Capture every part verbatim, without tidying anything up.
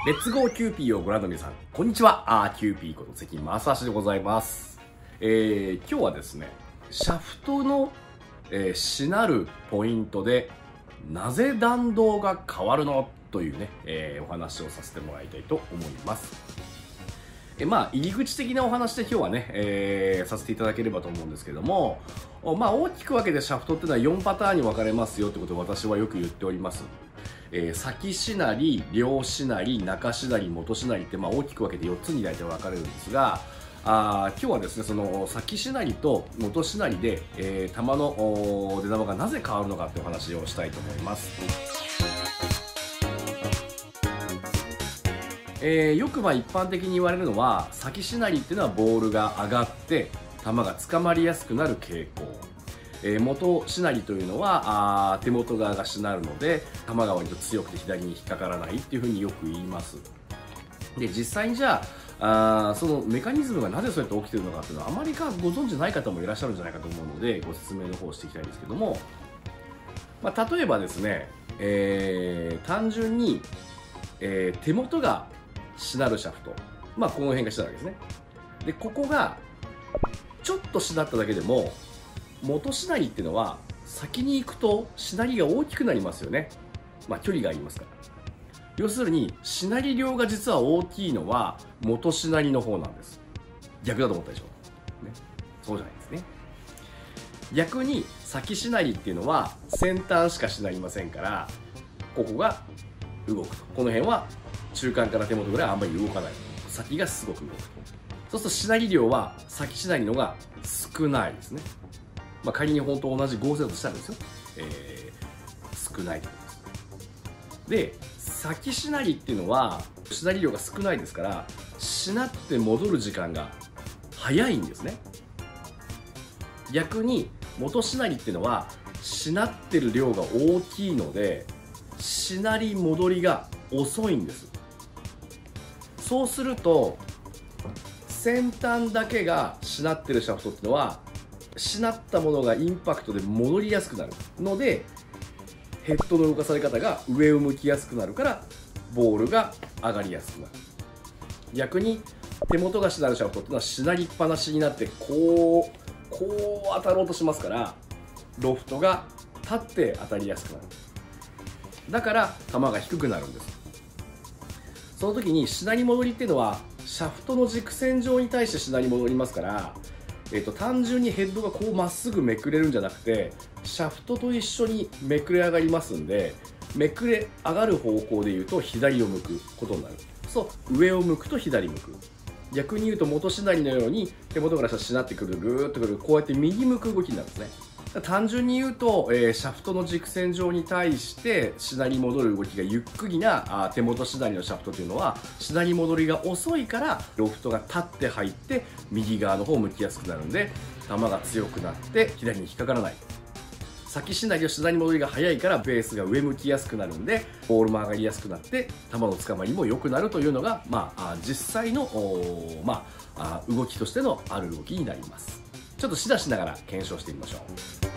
レッツゴーキューピーをご覧の皆さん、こんにちは。あーキューピーこと関正史でございます。えー、今日はですね、シャフトの、えー、しなるポイントで、なぜ弾道が変わるのというね、えー、お話をさせてもらいたいと思います。えまあ、入り口的なお話で今日はね、えー、させていただければと思うんですけども、まあ、大きく分けてシャフトっていうのはよんパターンに分かれますよってことを私はよく言っております。えー、先しなり、両しなり、中しなり、元しなりって、まあ、大きく分けてよっつに大体分かれるんですが、あ今日はですね、その先しなりと元しなりで、えー、球の出玉がなぜ変わるのかっていうお話をしたいと思います。えー、よくまあ一般的に言われるのは、先しなりっていうのはボールが上がって球が捕まりやすくなる傾向、えー、元しなりというのはあ手元側がしなるので球が割と強くて左に引っかからないっていうふうによく言います。で実際にじゃあ、あそのメカニズムがなぜそうやって起きてるのかっていうのはあまりかご存じない方もいらっしゃるんじゃないかと思うので、ご説明の方をしていきたいんですけども、まあ、例えばですね、えー、単純に、えー、手元がしなるシャフト、まあこの辺がしなるわけですね。でここがちょっとしなっただけでも元しなりっていうのは先に行くとしなりが大きくなりますよね。まあ距離がありますから。要するにしなり量が実は大きいのは元しなりの方なんです。逆だと思ったでしょ、ね、そうじゃないですね。逆に先しなりっていうのは先端しかしなりませんから、ここが動くと。この辺は中間から手元ぐらいあんまり動かない。先がすごく動くと。そうするとしなり量は先しなりのが少ないですね。まあ、仮に本当同じ合成だとしたらですよ、えー、少ないということです。で、先しなりっていうのはしなり量が少ないですから、しなって戻る時間が早いんですね。逆に元しなりっていうのはしなってる量が大きいので、しなり戻りが遅いんです。そうすると先端だけがしなってるシャフトっていうのはしなったものがインパクトで戻りやすくなるので、ヘッドの動かされ方が上を向きやすくなるからボールが上がりやすくなる。逆に手元がしなるシャフトっていうのはしなりっぱなしになってこうこう当たろうとしますから、ロフトが立って当たりやすくなる。だから球が低くなるんです。その時にしなり戻りっていうのはシャフトの軸線上に対してしなり戻りますから、えーと、単純にヘッドがこうまっすぐめくれるんじゃなくて、シャフトと一緒にめくれ上がりますんで、めくれ上がる方向でいうと左を向くことになる。そう上を向くと左向く。逆に言うと元しなりのように手元からしなってくる、ぐーっとくる、こうやって右向く動きになるんですね。単純に言うと、えー、シャフトの軸線上に対してしなり戻る動きがゆっくりなあ手元しなりのシャフトというのはしなり戻りが遅いからロフトが立って入って右側の方を向きやすくなるんで、球が強くなって左に引っかからない。先しなりとしなり戻りが速いからベースが上向きやすくなるんでボールも上がりやすくなって球のつかまりも良くなるというのが、まあ、実際の、まあ、動きとしてのある動きになります。ちょっと指打しながら検証してみましょう。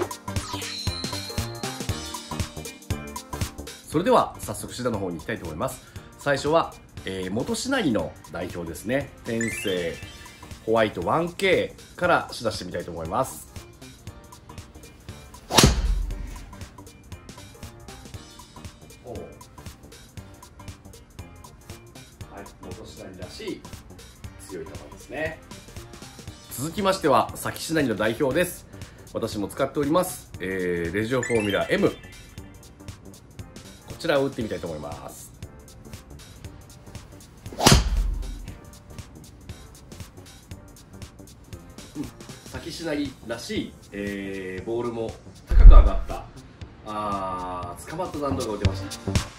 それでは早速指打の方に行きたいと思います。最初は、えー、元しなりの代表ですね。天性ホワイト ワンケー から指打してみたいと思います。はい、元しなりらしい強い球ですね。続きましては先しなりの代表です。私も使っております、えー、レジオフォーミュラ エム、 こちらを打ってみたいと思います。うん、先しなりらしい、えー、ボールも高く上がった、あー捕まった弾道が打てました。